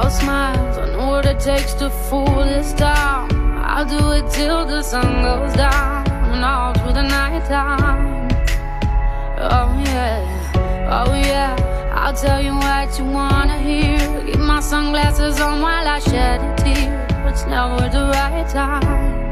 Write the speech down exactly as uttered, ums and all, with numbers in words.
all smiles. I know what it takes to fool this town. I'll do it till the sun goes down and all through the night time. Oh yeah, oh yeah, I'll tell you what you wanna hear. Keep my sunglasses on while I shed a tear. It's never the right time.